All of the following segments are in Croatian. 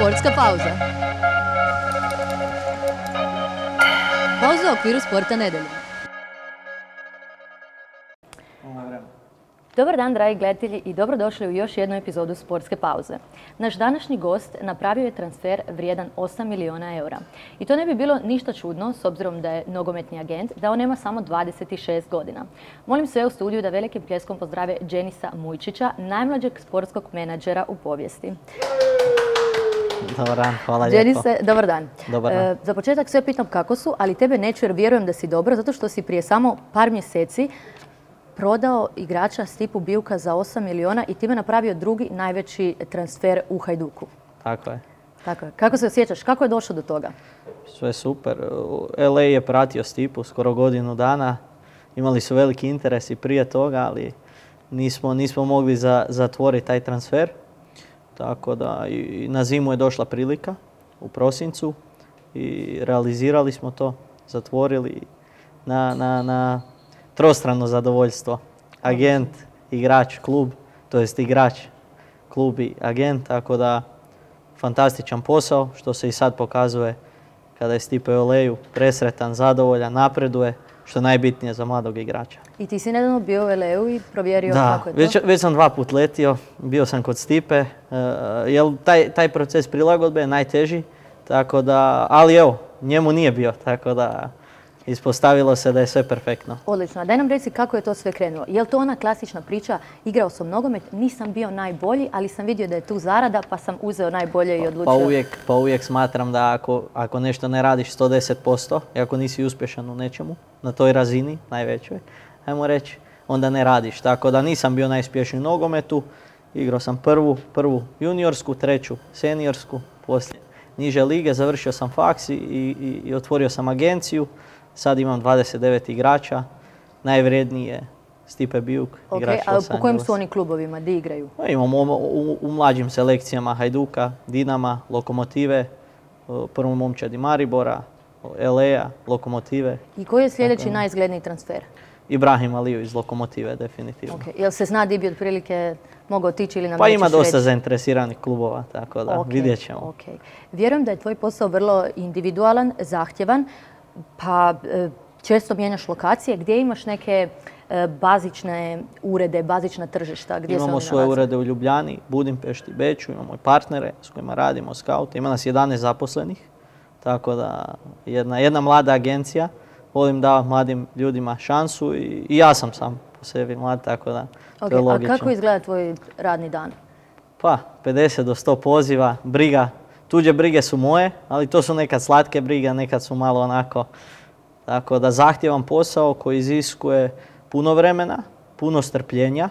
Sportska pauza. Pauza u okviru Sporta nedelje. Dobar dan, dragi gledatelji, i dobrodošli u još jednu epizodu Sportske pauze. Naš današnji gost napravio je transfer vrijedan 8 miliona eura. I to ne bi bilo ništa čudno, s obzirom da je nogometni agent, da on nema samo 26 godina. Molim sve u studiju da velikim pljeskom pozdrave Dženisa Mujčića, najmlađeg sportskog menadžera u povijesti. Dobar dan, hvala lijepo. Dženise, dobar dan. Dobar dan. Za početak sve pitam kako su, ali tebe neću jer vjerujem da si dobro, zato što si prije samo par mjeseci prodao igrača Stipu Bijuka za 8 miliona i time napravio drugi najveći transfer u Hajduku. Tako je. Tako je. Kako se osjećaš? Kako je došlo do toga? Sve super. LA je pratio Stipu skoro godinu dana. Imali su veliki interes i prije toga, ali nismo mogli zatvoriti taj transfer. Tako da i na zimu je došla prilika u prosincu i realizirali smo to, zatvorili na trostrano zadovoljstvo. Agent, igrač, klub, to jest igrač, klub i agent, tako da fantastičan posao, što se i sad pokazuje kada je Stipe u LA-u, presretan, zadovoljan, napreduje, što je najbitnije za mladog igrača. I ti si nedavno bio u LA-u i provjerio kako je to? Već sam 2 put letio, bio sam kod Stipe, jer taj proces prilagodbe je najteži, tako da, ali evo, njemu nije bio, tako da ispostavilo se da je sve perfektno. Odlično. A daj nam reci kako je to sve krenulo. Je li to ona klasična priča, igrao sam nogomet, nisam bio najbolji, ali sam vidio da je tu zarada, pa sam uzeo najbolje i odlučio? Pa uvijek smatram da ako nešto ne radiš 110%, i ako nisi uspješan u nečemu, na toj razini, najvećoj, ajmo reći, onda ne radiš. Tako da nisam bio najuspješniji u nogometu, igrao sam prvu juniorsku, 3. seniorsku, poslije niže lige, završio sam faks i otvorio sam agenciju. Sad imam 29 igrača, najvrijedniji je Stipe Bijuk, igrač Los Angeles. A po kojim su oni klubovima, gdje igraju? Imamo u mlađim selekcijama Hajduka, Dinama, Lokomotive, prvom momčadi Maribora, LA-a, Lokomotive. I koji je sljedeći najizgledniji transfer? Ibrahim Aliju iz Lokomotive, definitivno. Jel se zna di bi otprilike mogao otići ili nam Pa nećeš ima dosta reći? zainteresiranih klubova, tako da vidjet ćemo. Vjerujem da je tvoj posao vrlo individualan, zahtjevan, pa često mijenjaš lokacije. Gdje imaš neke bazične urede, bazična tržišta? Imamo svoje urede u Ljubljani, Budimpešti, Beču, imamo i partnere s kojima radimo, scout. Ima nas 11 zaposlenih, tako da jedna mlada agencija. Volim davati mladim ljudima šansu i ja sam sam po sebi mlad, tako da to je logično. A kako izgleda tvoj radni dan? Pa, 50 do 100 poziva, briga. Tuđe brige su moje, ali to su nekad slatke brige, nekad su malo onako. Tako da zahtjevan posao koji iziskuje puno vremena, puno strpljenja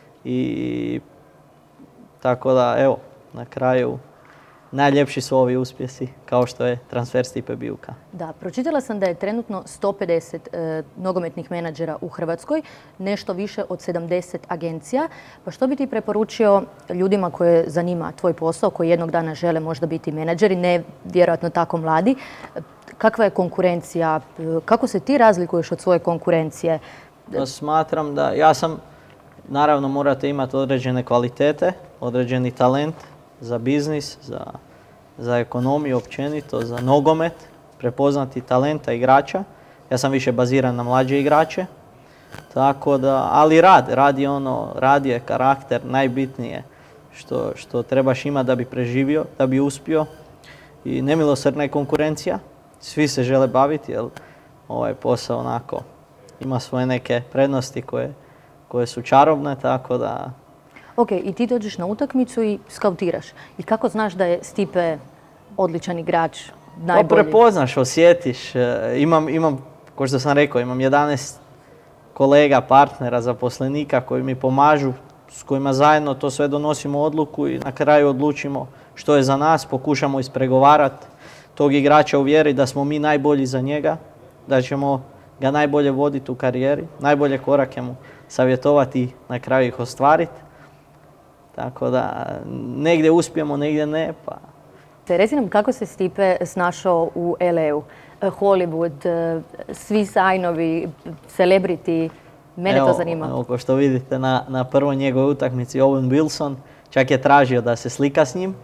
i tako da, evo, na kraju najljepši su ovi uspjesi, kao što je transfer Stipe Bijuka. Da, pročitala sam da je trenutno 150 nogometnih menadžera u Hrvatskoj, nešto više od 70 agencija. Pa što bi ti preporučio ljudima koje zanima tvoj posao, koji jednog dana žele možda biti menadžeri, ne vjerojatno tako mladi? Kakva je konkurencija? Kako se ti razlikuješ od svoje konkurencije? Smatram da naravno morate imati određene kvalitete, određeni talent za biznis, za ekonomiju općenito, za nogomet, prepoznati talenta igrača. Ja sam više baziran na mlađe igrače. Tako da, ali rad je karakter najbitnije što trebaš imati da bi preživio, da bi uspio. I nemilosrdna je konkurencija. Svi se žele baviti jer ovaj posao onako ima svoje neke prednosti koje su čarobne, tako da. Ok, i ti dođeš na utakmicu i skautiraš. I kako znaš da je Stipe odličan igrač, najbolji? Pa prepoznaš, osjetiš. Imam, kao što sam rekao, imam 11 kolega, partnera, zaposlenika koji mi pomažu, s kojima zajedno to sve donosimo odluku i na kraju odlučimo što je za nas, pokušamo ispregovarati tog igrača, uvjeriti da smo mi najbolji za njega, da ćemo ga najbolje voditi u karijeri, najbolje korake mu savjetovati i na kraju ih ostvariti. Tako da negdje uspijemo, negdje ne. Pa. Reci nam kako se Stipe snašao u LA-u. Hollywood, svi sajnovi, celebrity, mene to zanima. Evo, kao što vidite na prvoj njegovoj utakmici Owen Wilson čak je tražio da se slika s njim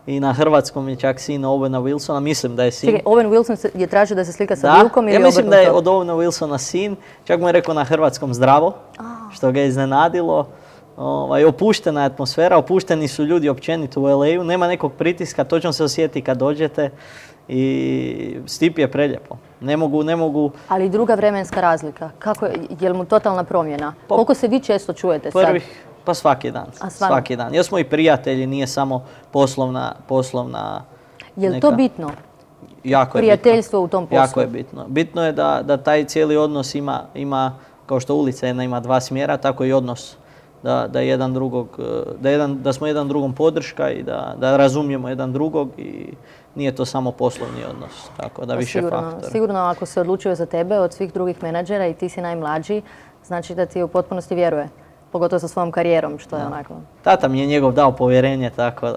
i na hrvatskom je čak sin Owena Wilsona, mislim da je sin. Čekaj, Owen Wilson je tražio da se slika sa Bilkom ili ja mislim obrnuto? da je od Owena Wilsona sin, čak mu je rekao na hrvatskom zdravo, što ga je iznenadilo. Opuštena je atmosfera, opušteni su ljudi općenito u LA-u, nema nekog pritiska, točno se osjeti kad dođete i Stipi je preljepo. Ne mogu... Ali druga vremenska razlika, je li mu totalna promjena? Koliko se vi često čujete sad? Pa svaki dan. Svaki dan. Jer smo i prijatelji, nije samo poslovna je li to bitno? Jako je prijateljstvo u tom poslu? Jako je bitno. Bitno je da taj cijeli odnos ima, kao što ulica jedna ima dva smjera, tako i odnos. Da smo jedan drugom podrška i da razumijemo jedan drugog i nije to samo poslovni odnos, tako da više faktora. Sigurno ako se odlučio za tebe od svih drugih menadžera i ti si najmlađi, znači da ti u potpunosti vjeruje, pogotovo sa svojom karijerom, što je onako. Tata mi je njegov dao povjerenje, tako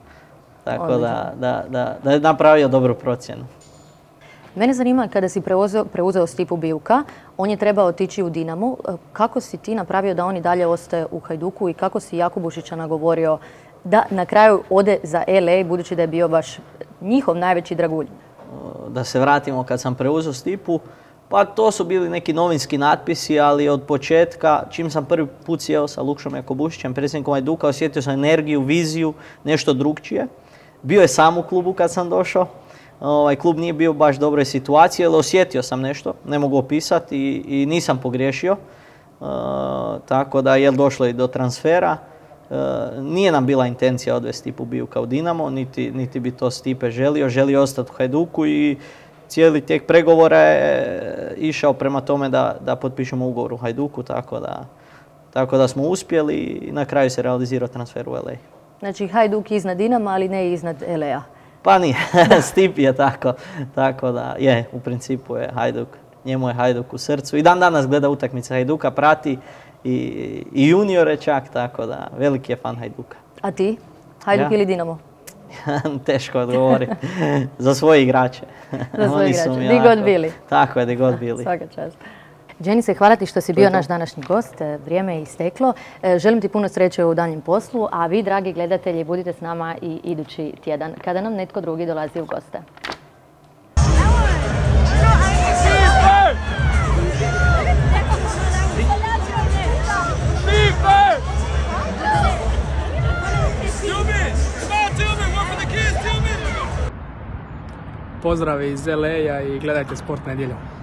da je napravio dobru procjenu. Mene zanima kada si preuzeo Stipu Bilka, on je trebao otići u Dinamo. Kako si ti napravio da on i dalje ostaje u Hajduku i kako si Jakubušića nagovorio da na kraju ode za LA, budući da je bio baš njihov najveći dragulj? Da se vratimo kad sam preuzeo Stipu, pa to su bili neki novinski natpisi, ali od početka, čim sam prvi put sjeo sa Lukšom Jakubušićem, predsjednikom Hajduka, osjetio sam energiju, viziju, nešto drugčije. Bio je sam u klubu kad sam došao. Klub nije bio baš u dobroj situaciji, ali osjetio sam nešto, ne mogu opisati i nisam pogriješio. Tako da je došlo i do transfera. Nije nam bila intencija odvesti Stipu Bilka u Dinamo, niti bi to Stipe želio ostati u Hajduku i cijeli tijek pregovora je išao prema tome da potpišemo ugovor u Hajduku, tako da smo uspjeli i na kraju se realizirao transfer u LA. Znači Hajduk iznad Dinama, ali ne iznad LA-a. Pa nije, Stipi je tako da je, u principu je Hajduk, njemu je Hajduk u srcu. I dan danas gleda utakmice Hajduka, prati i juniore čak, tako da veliki je fan Hajduka. A ti? Hajduk ili Dinamo? Teško odgovoriti. Za svoje igrače. Za svoje igrače, di god bili. Tako je, di god bili. Svaka čast. Dženice, hvala ti što si bio naš današnji gost. Vrijeme je isteklo. Želim ti puno sreće u danjem poslu, a vi, dragi gledatelji, budite s nama i idući tjedan, kada nam netko drugi dolazi u goste. Pozdrav iz LA-a i gledajte Sport nedjeljom.